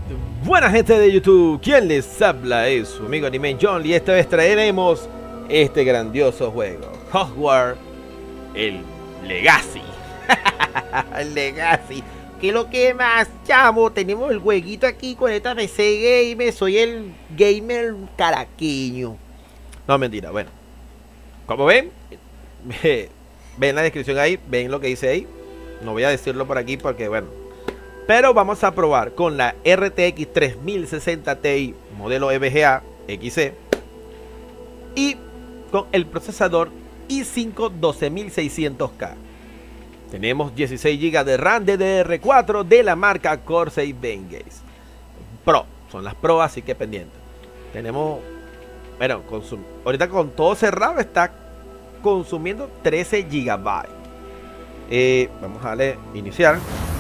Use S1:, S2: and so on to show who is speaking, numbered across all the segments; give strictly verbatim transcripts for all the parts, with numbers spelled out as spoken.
S1: Buena gente de YouTube, quien les habla es su amigo Anime John y esta vez traeremos este grandioso juego, Hogwarts, el Legacy. El Legacy, que lo que más, chamo, tenemos el jueguito aquí con esta P C Gamer, soy el gamer caraqueño. No, mentira, bueno. Como ven, ven la descripción ahí, ven lo que dice ahí. No voy a decirlo por aquí porque, bueno. Pero vamos a probar con la R T X tres mil sesenta Ti modelo E V G A X E y con el procesador i cinco doce mil seiscientos K. Tenemos dieciséis gigas de RAM D D R cuatro de la marca Corsair Vengeance Pro. Son las Pro, así que pendiente. Tenemos, bueno, consum ahorita con todo cerrado está consumiendo trece gigabytes. Eh, vamos a darle iniciar.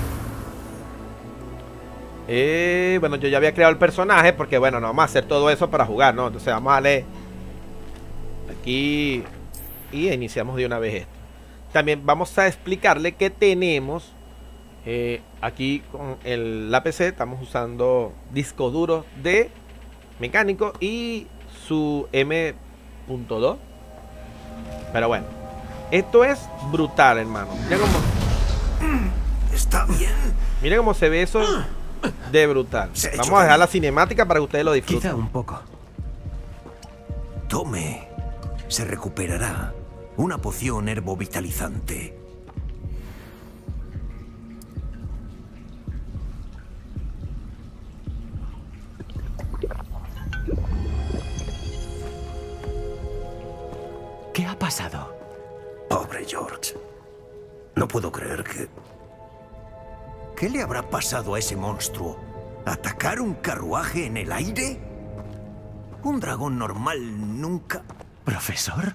S1: Eh, bueno, yo ya había creado el personaje porque, bueno, no vamos a hacer todo eso para jugar, ¿no? Entonces vamos a darle aquí y iniciamos de una vez esto. También vamos a explicarle que tenemos eh, aquí con el, la P C. Estamos usando discos duros de mecánico y su M punto dos. Pero bueno, esto es brutal, hermano. Miren cómo
S2: está bien.
S1: Miren cómo se ve eso de brutal. Vamos a dejar la cinemática para que ustedes lo disfruten.
S2: Quizá un poco. Tome. Se recuperará. Una poción herbovitalizante.
S3: ¿Qué ha pasado?
S2: Pobre George. No puedo creer que... ¿Qué le habrá pasado a ese monstruo? ¿Atacar un carruaje en el aire? Un dragón normal nunca...
S3: ¿Profesor?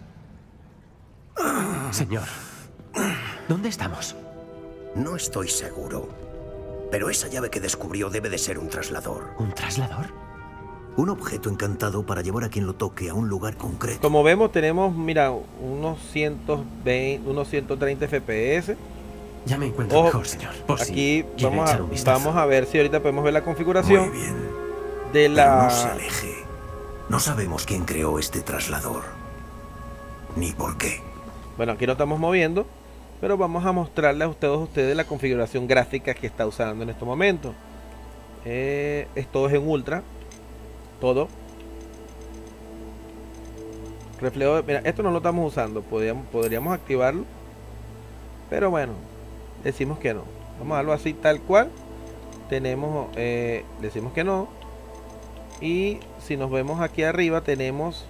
S3: Señor, ¿dónde estamos?
S2: No estoy seguro. Pero esa llave que descubrió debe de ser un traslador.
S3: ¿Un traslador?
S2: Un objeto encantado para llevar a quien lo toque a un lugar concreto.
S1: Como vemos, tenemos, mira, unos ciento veinte, unos ciento treinta F P S.
S3: Ya me encuentro
S1: Ojo,
S3: mejor, señor. Por
S1: aquí
S3: si
S1: vamos,
S3: echar un
S1: a,
S3: vistazo.
S1: vamos a ver si ahorita podemos ver la configuración.
S2: Muy bien.
S1: De la...
S2: Pero no se aleje. No sabemos quién creó este traslador. Ni por qué.
S1: Bueno, aquí lo estamos moviendo, pero vamos a mostrarles a ustedes, a ustedes la configuración gráfica que está usando en estos momentos. Eh, esto es en ultra. Todo. Reflejo, mira, esto no lo estamos usando. Podríamos, podríamos activarlo. Pero bueno, decimos que no. Vamos a darlo así tal cual. Tenemos, eh, decimos que no. Y si nos vemos aquí arriba tenemos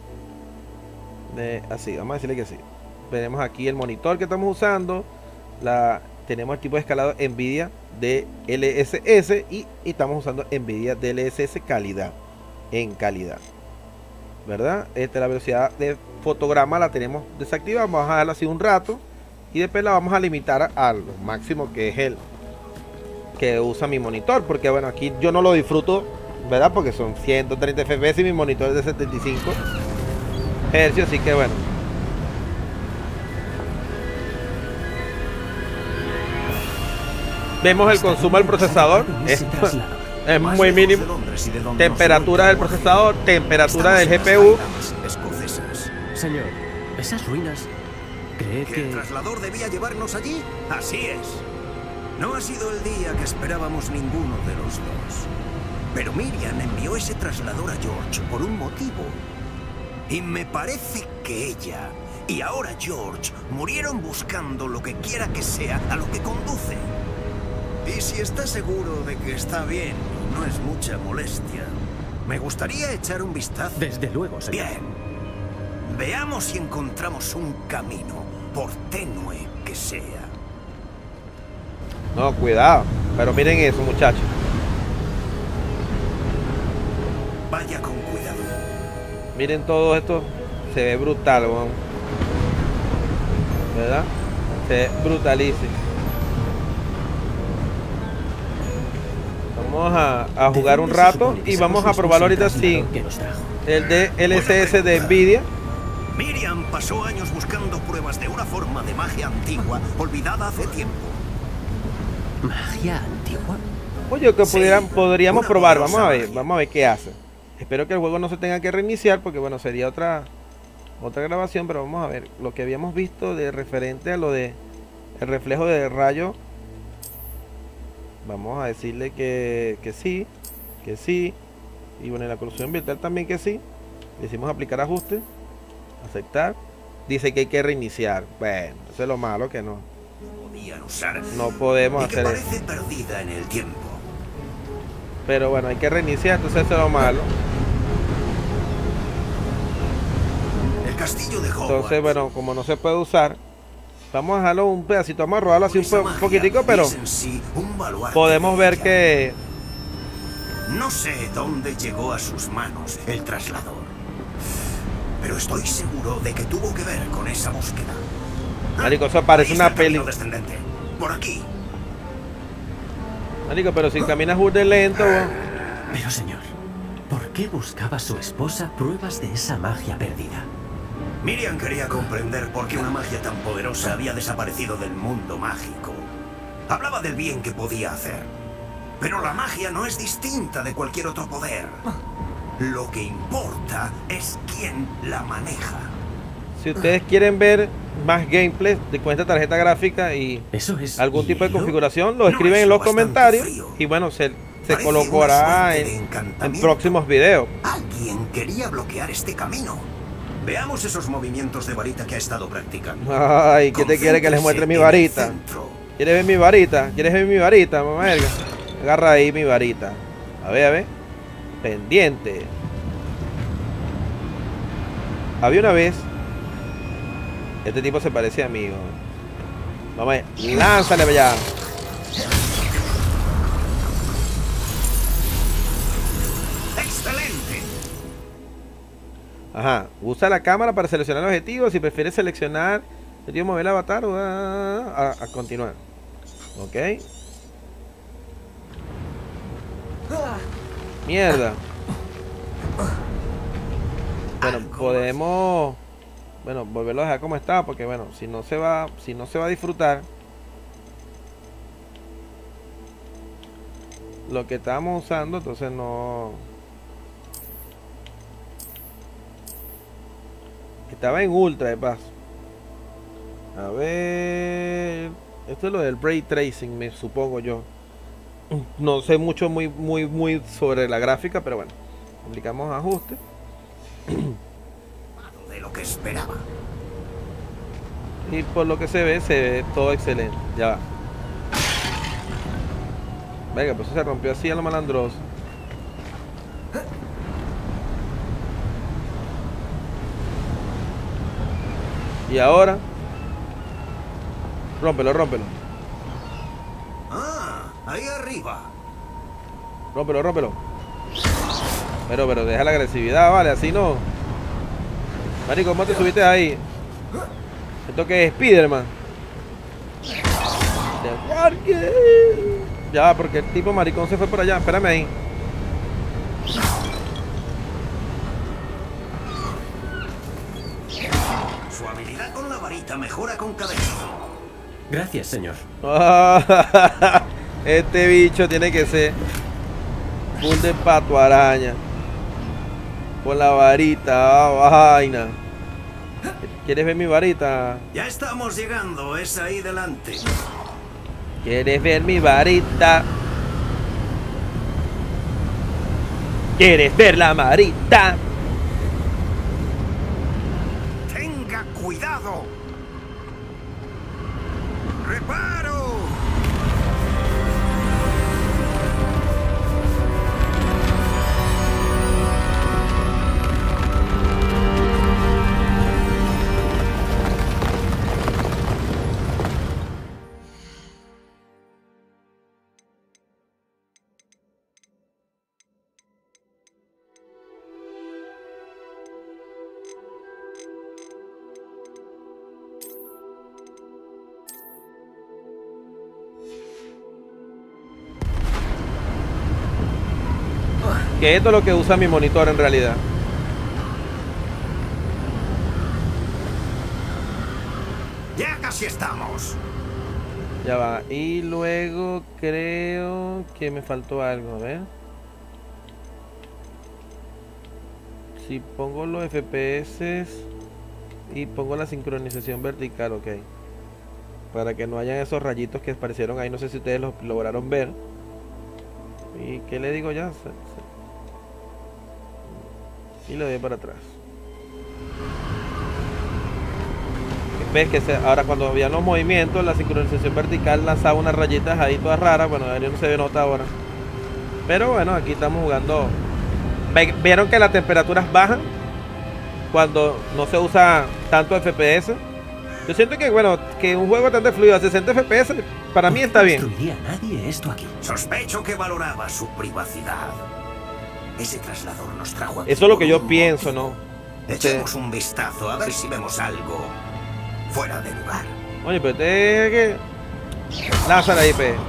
S1: de, así, vamos a decirle que sí. Tenemos aquí el monitor que estamos usando. La, tenemos el tipo de escalado Nvidia D L S S y, y estamos usando Nvidia D L S S calidad. En calidad, ¿verdad? Esta, la velocidad de fotograma la tenemos desactivada. Vamos a dejarla así un rato y después la vamos a limitar a, a lo máximo que es el que usa mi monitor, porque bueno, aquí yo no lo disfruto, ¿verdad? Porque son ciento treinta F P S y mi monitor es de setenta y cinco hercios, así que bueno. Vemos el consumo del procesador. Es, es muy mínimo. Temperatura del procesador, temperatura del G P U.
S3: Señor, esas ruinas, ¿cree
S2: ¿Que
S3: que
S2: el traslador debía llevarnos allí? Así es. No ha sido el día que esperábamos ninguno de los dos. Pero Miriam envió ese traslador a George por un motivo. Y me parece que ella y ahora George murieron buscando lo que quiera que sea a lo que conduce. Y si está seguro de que está bien, no es mucha molestia, me gustaría echar un vistazo.
S3: Desde luego, señor.
S2: Bien. Veamos si encontramos un camino, por tenue que sea.
S1: No, cuidado. Pero miren eso, muchachos.
S2: Vaya con cuidado.
S1: Miren todo esto. Se ve brutal, weón. ¿Verdad? Se ve brutalísimo. Vamos a, a jugar un rato y vamos a probarlo ahorita sin el D L S S de Nvidia.
S2: Miriam pasó años buscando pruebas de una forma de magia antigua olvidada hace tiempo.
S3: ¿Magia antigua?
S1: Oye, que
S2: Sí,
S1: pudieran, podríamos
S2: una
S1: probar.
S2: poderosa
S1: Vamos a ver,
S2: magia.
S1: vamos a ver qué hace. Espero que el juego no se tenga que reiniciar porque bueno, sería otra otra grabación, pero vamos a ver lo que habíamos visto de referente a lo de el reflejo de rayo. Vamos a decirle que, que sí, que sí. Y bueno, en la corrupción virtual también que sí. Le decimos aplicar ajuste, aceptar. Dice que hay que reiniciar. Bueno, eso es lo malo, que no,
S2: Podían usar.
S1: no podemos
S2: y que
S1: hacer eso.
S2: parece perdida en el tiempo.
S1: Pero bueno, hay que reiniciar, entonces eso es lo malo.
S2: El castillo de Hogwarts.
S1: Entonces, bueno, como no se puede usar, vamos a dejarlo un pedacito, vamos a rodarlo así un,
S2: Esa
S1: po-
S2: magia
S1: poquitico, pero
S2: es en sí un baluarte
S1: podemos
S2: de
S1: ver
S2: ella.
S1: que...
S2: No sé dónde llegó a sus manos el traslador, pero estoy seguro de que tuvo que ver con esa búsqueda.
S1: Marico, eso parece
S2: Ahí está
S1: una
S2: el
S1: peli.
S2: camino descendente. Por aquí.
S1: Marico, pero si caminas burda y lento, bo.
S3: Pero señor, ¿por qué buscaba su esposa pruebas de esa magia perdida?
S2: Miriam quería comprender por qué una magia tan poderosa había desaparecido del mundo mágico. Hablaba del bien que podía hacer. Pero la magia no es distinta de cualquier otro poder. Lo que importa es quién la maneja.
S1: Si ustedes quieren ver más gameplay de con esta tarjeta gráfica y
S3: Eso es
S1: algún tipo de
S3: hielo.
S1: configuración, lo
S2: No,
S1: escriben
S2: es
S1: en los
S2: bastante
S1: comentarios
S2: frío.
S1: y bueno, se, se
S2: Parece
S1: colocará
S2: una suerte de
S1: en, en
S2: encantamiento.
S1: próximos videos.
S2: Alguien quería bloquear este camino. Veamos esos movimientos de varita que ha estado practicando.
S1: Ay, ¿qué te quiere que les muestre mi
S2: Concéntrese en
S1: varita?
S2: el centro.
S1: ¿Quieres ver mi varita? ¿Quieres ver mi varita, mamá verga? Agarra ahí mi varita. A ver, a ver. Pendiente. Había una vez. Este tipo se parece a mí, ¿no? Vamos a ver. Lánzale para allá.
S2: ¡Excelente!
S1: Ajá. Usa la cámara para seleccionar el objetivo. Si prefieres seleccionar el tío mover el avatar o a, a, a continuar. Ok. Mierda. Bueno, podemos, bueno, volverlo a dejar como está, porque bueno, si no se va, si no se va a disfrutar lo que estábamos usando, entonces no. Estaba en ultra de paso. A ver, esto es lo del ray tracing, me supongo yo. No sé mucho muy muy muy sobre la gráfica, pero bueno, aplicamos ajuste.
S2: De lo que esperaba.
S1: Y por lo que se ve, se ve todo excelente. Ya va. Venga, pues se rompió así a lo malandroso. Y ahora, rómpelo, rómpelo.
S2: Ah, ahí arriba.
S1: Rómpelo, rómpelo. Pero, pero deja la agresividad, vale, así no. Marico, ¿cómo te subiste ahí? Esto que es Spiderman. Ya va, porque el tipo maricón se fue por allá. Espérame ahí.
S2: Su habilidad con la varita mejora con cada hechizo.
S3: Gracias, señor.
S1: Este bicho tiene que ser un de pato araña. Con la varita, ah, vaina. ¿Quieres ver mi varita?
S2: Ya estamos llegando, es ahí delante.
S1: ¿Quieres ver mi varita? ¿Quieres ver la varita?
S2: Tenga cuidado. ¡Reparo!
S1: Que esto es lo que usa mi monitor en realidad.
S2: Ya casi estamos.
S1: Ya va. Y luego creo que me faltó algo. A ver. Si pongo los F P S y pongo la sincronización vertical, ok. Para que no hayan esos rayitos que aparecieron ahí. No sé si ustedes los lograron ver. ¿Y qué le digo ya? Y le doy para atrás. Ves que se, ahora cuando habían los movimientos, la sincronización vertical lanzaba unas rayitas ahí todas raras. Bueno, no se ve nota ahora. Pero bueno, aquí estamos jugando. Vieron que las temperaturas bajan cuando no se usa tanto F P S. Yo siento que, bueno, que un juego tan de fluido a sesenta F P S para mí está bien.
S3: No construiría nadie esto aquí.
S2: Sospecho que valoraba su privacidad. Ese traslador nos trajo aquí.
S1: Eso es lo que yo
S2: por un
S1: pienso,
S2: motivo.
S1: ¿no?
S2: Echemos un vistazo a ver si vemos algo fuera de lugar.
S1: Oye, pero te que lánzala ahí, pe.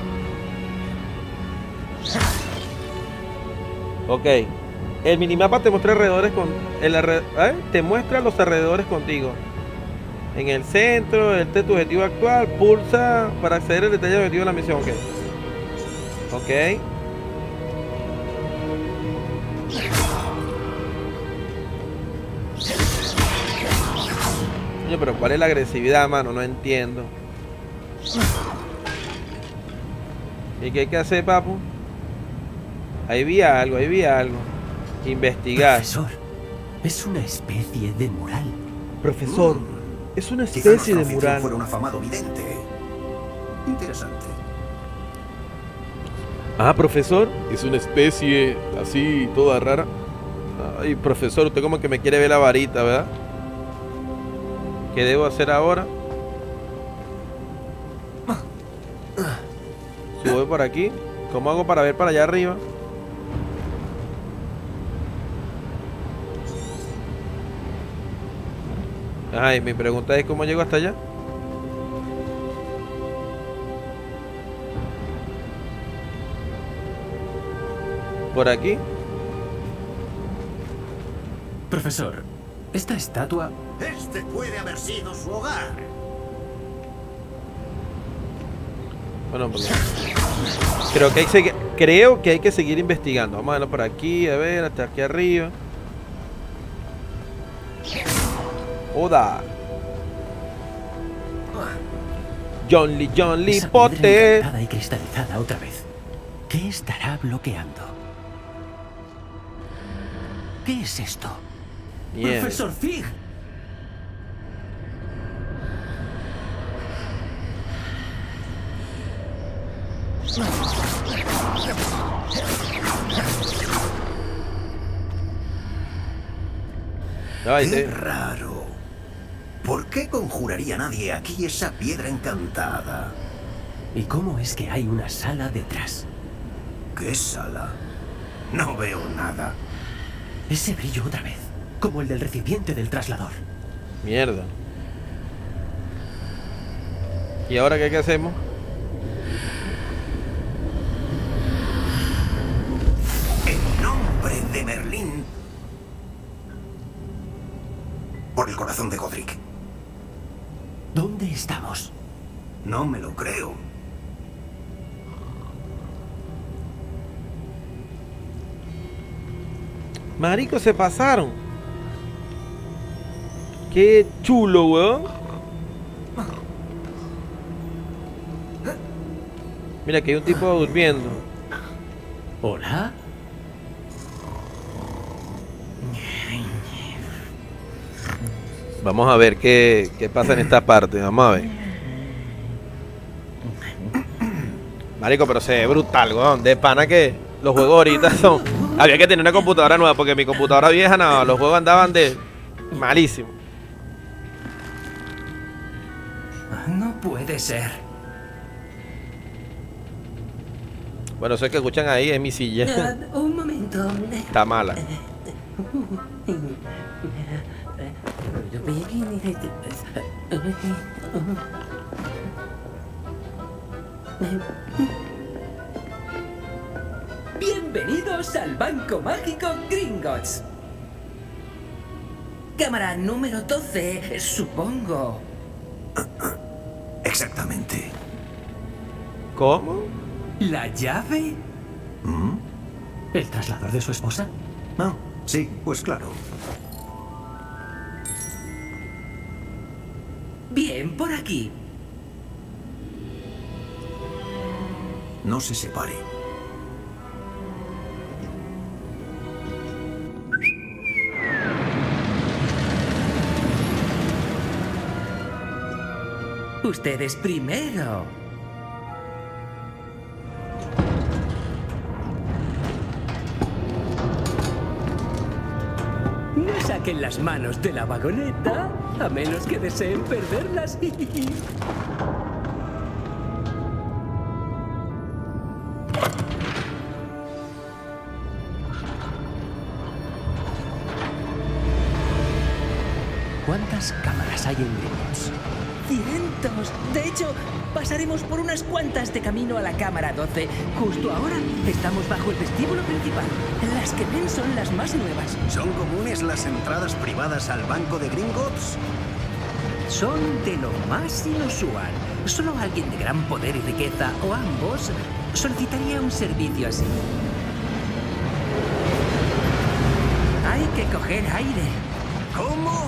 S1: Ok. El minimapa te muestra alrededores con el alre... ¿eh? Te muestra los alrededores contigo. En el centro, este es tu objetivo actual. Pulsa para acceder al detalle del objetivo de la misión. Ok. Ok. Oye, pero ¿cuál es la agresividad, mano? No entiendo. ¿Y qué hay que hacer, papu? Ahí vi algo, ahí vi algo. Investigar.
S3: Profesor, es una especie de mural.
S1: Profesor,
S2: Mm.
S1: es una
S2: Quizá
S1: especie de
S2: nuestro anfitrión
S1: mural.
S2: fuera un afamado vidente. Interesante.
S1: Ah, profesor, es una especie así, toda rara. Ay, profesor, usted como que me quiere ver la varita, ¿verdad? ¿Qué debo hacer ahora? Sube por aquí. ¿Cómo hago para ver para allá arriba? Ay, mi pregunta es ¿cómo llego hasta allá? ¿Por aquí?
S3: Profesor, esta estatua...
S2: Este puede haber sido su hogar.
S1: Bueno, pues creo que hay que seguir, creo que hay que seguir investigando. Vamos a verlo por aquí, a ver, hasta aquí arriba. Oda. John Lee, John Lee
S3: Esa piedra
S1: Potter.
S3: encantada y cristalizada otra vez. ¿Qué estará bloqueando? ¿Qué es esto?
S1: Mierda.
S3: Profesor Fig.
S1: Ay,
S2: Qué
S1: sí.
S2: raro. ¿Por qué conjuraría nadie aquí esa piedra encantada?
S3: ¿Y cómo es que hay una sala detrás?
S2: ¿Qué sala? No veo nada.
S3: Ese brillo otra vez, como el del recipiente del traslador.
S1: Mierda. ¿Y ahora qué, qué hacemos?
S2: En nombre de Merlín. Por el corazón de Godric.
S3: ¿Dónde estamos?
S2: No me lo creo.
S1: Marico, se pasaron. Qué chulo, weón. Mira que hay un tipo durmiendo.
S3: ¿Hola?
S1: Vamos a ver qué, qué pasa en esta parte. Vamos a ver. Marico, pero se ve brutal, weón. De pana que los juegos ahorita son... Había que tener una computadora nueva porque mi computadora vieja, no, los juegos andaban de... malísimo.
S3: No puede ser.
S1: Bueno, eso es que escuchan ahí es mi silla.
S4: Uh, un momento.
S1: Está mala.
S4: Bienvenidos al Banco Mágico Gringotts. Cámara número doce, supongo.
S2: Exactamente.
S1: ¿Cómo?
S4: ¿La llave?
S2: ¿Mm?
S3: ¿El traslador de su esposa?
S2: Ah, sí, pues claro.
S4: Bien, por aquí.
S2: No se separe.
S4: Ustedes primero. No saquen las manos de la vagoneta, a menos que deseen perderlas.
S3: ¿Cuántas cámaras hay en Gringotts?
S4: ¡Cientos! De hecho, pasaremos por unas cuantas de camino a la cámara doce. Justo ahora estamos bajo el vestíbulo principal. Las que ven son las más nuevas.
S2: ¿Son comunes las entradas privadas al banco de Gringotts?
S4: Son de lo más inusual. Solo alguien de gran poder y riqueza, o ambos, solicitaría un servicio así. Hay que coger aire.
S2: ¿Cómo?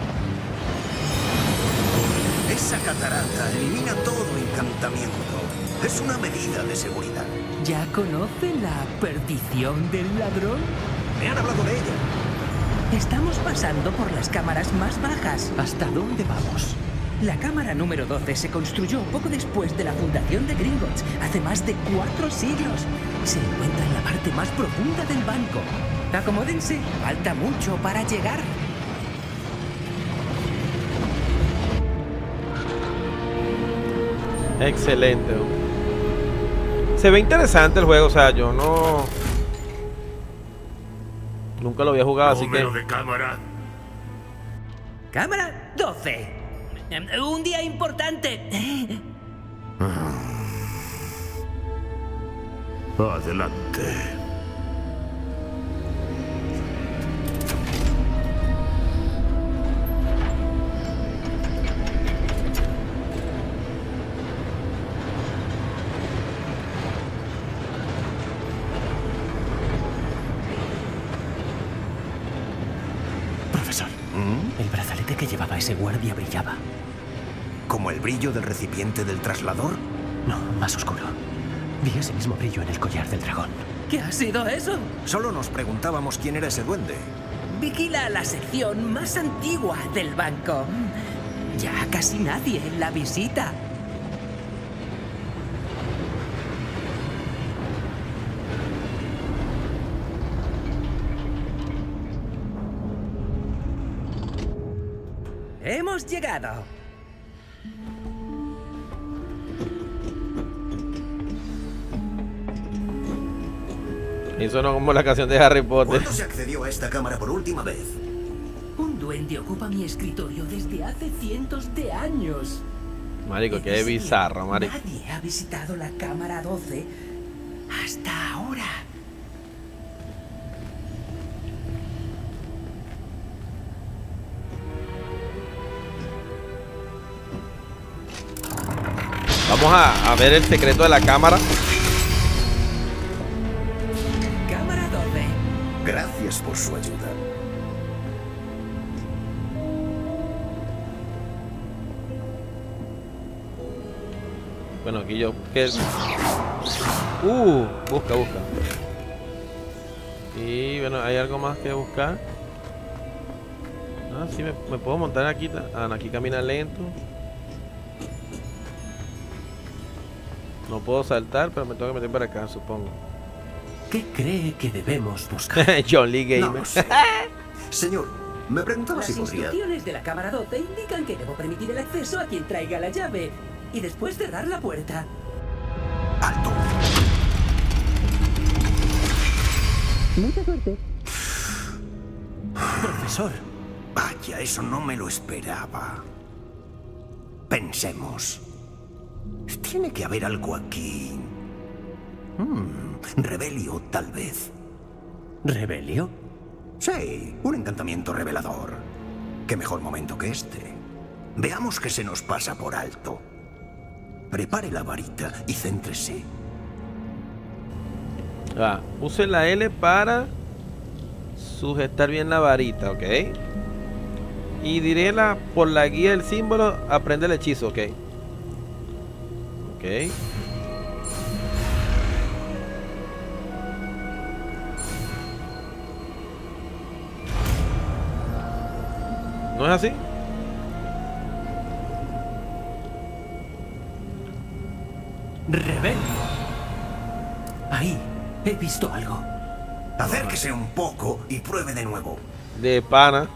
S2: Esa catarata elimina todo encantamiento. Es una medida de seguridad.
S4: ¿Ya conocen la perdición del ladrón?
S2: Me han hablado de ella.
S4: Estamos pasando por las cámaras más bajas.
S3: ¿Hasta dónde vamos?
S4: La cámara número doce se construyó poco después de la fundación de Gringotts, hace más de cuatro siglos. Se encuentra en la parte más profunda del banco. Acomódense, falta mucho para llegar.
S1: Excelente. Se ve interesante el juego, o sea, yo no... Nunca lo había jugado, así que...
S5: Número de cámara.
S4: Cámara doce. Un día importante.
S5: Adelante.
S3: Profesor,
S2: ¿Mm?
S3: el brazalete que llevaba ese guardia brillaba.
S2: ¿Como el brillo del recipiente del traslador?
S3: No, más oscuro. Vi ese mismo brillo en el collar del dragón.
S4: ¿Qué ha sido eso?
S2: Solo nos preguntábamos quién era ese duende.
S4: Vigila la sección más antigua del banco. Ya casi nadie la visita. Hemos llegado.
S1: Y sonó como la canción de Harry Potter.
S2: ¿Cuándo se accedió a esta cámara por última vez?
S4: Un duende ocupa mi escritorio desde hace cientos de años.
S1: Marico,
S4: Es
S1: qué
S4: decir,
S1: bizarro, marico.
S4: Nadie ha visitado la cámara doce hasta ahora.
S1: Vamos a, a ver el secreto de la cámara.
S4: Cámara doce.
S2: Gracias por su ayuda.
S1: Bueno, aquí yo... ¿qué? Uh, busca, busca. Y bueno, ¿hay algo más que buscar? Ah, sí, me, me puedo montar aquí. Ah, no, aquí camina lento. No puedo saltar, pero me tengo que meter para acá, supongo.
S3: ¿Qué cree que debemos buscar?
S1: John Lee
S2: No
S1: Gamer.
S2: lo sé. Señor, me preguntaba
S4: Las
S2: si podría...
S4: instrucciones de la cámara doce indican que debo permitir el acceso a quien traiga la llave y después cerrar la puerta.
S2: ¡Alto!
S4: Mucha suerte.
S3: Profesor,
S2: Vaya, eso no me lo esperaba. Pensemos. Tiene que haber algo aquí. Hmm, Rebelio, tal vez.
S3: ¿Rebelio?
S2: Sí, un encantamiento revelador. ¿Qué mejor momento que este? Veamos qué se nos pasa por alto. Prepare la varita y céntrese.
S1: Ah, use la L para sujetar bien la varita, ok. Y diré la, por la guía del símbolo, aprende el hechizo, ok. Ok. ¿No es así?
S3: ¡Rebelio! Ahí, he visto algo.
S2: Acérquese un poco y pruebe de nuevo.
S1: De pana.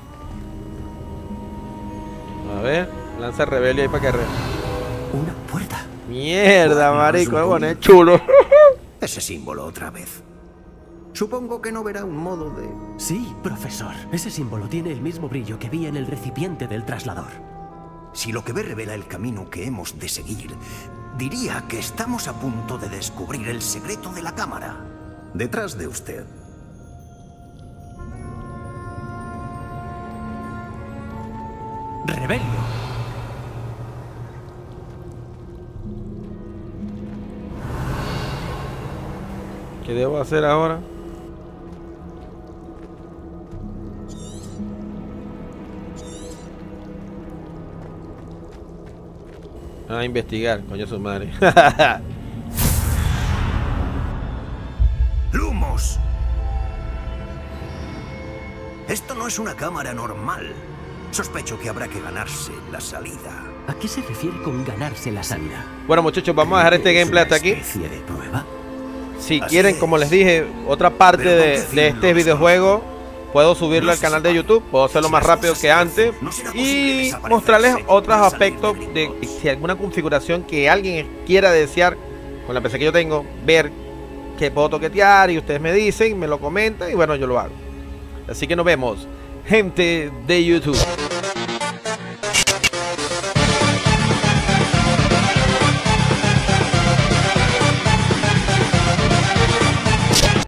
S1: A ver, lanza rebelio ahí para que re...
S3: Una puerta.
S1: Mierda,
S2: Bueno,
S1: marico,
S2: supongo.
S1: bueno, es chulo.
S2: Ese símbolo otra vez. Supongo que no verá un modo de...
S3: Sí, profesor. Ese símbolo tiene el mismo brillo que vi en el recipiente del traslador.
S2: Si lo que ve revela el camino que hemos de seguir, diría que estamos a punto de descubrir el secreto de la cámara. Detrás de usted.
S3: ¡Rebelio!
S1: ¿Qué debo hacer ahora? A investigar, coño su madre.
S2: ¡Lumos! Esto no es una cámara normal. Sospecho que habrá que ganarse la salida.
S3: ¿A qué se refiere con ganarse la salida?
S1: Bueno, muchachos, vamos a dejar este
S2: ¿Es
S1: gameplay
S2: una
S1: hasta aquí.
S2: especie de prueba?
S1: Si
S2: Así
S1: quieren,
S2: es.
S1: como les dije, otra parte
S2: Pero ¿con
S1: de,
S2: qué fin
S1: de
S2: lo
S1: este videojuego, puedo subirlo
S2: No
S1: al
S2: se
S1: canal de
S2: separe.
S1: YouTube, puedo hacerlo
S2: Si
S1: más
S2: las
S1: rápido
S2: cosas
S1: que
S2: se
S1: antes
S2: hacen, no será posible
S1: y
S2: desaparecerse
S1: mostrarles
S2: sin
S1: otros
S2: salir
S1: aspectos
S2: de
S1: de
S2: Gringotts.
S1: si alguna configuración que alguien quiera desear con la P C que yo tengo, ver que puedo toquetear y ustedes me dicen, me lo comentan y bueno, yo lo hago. Así que nos vemos, gente de YouTube.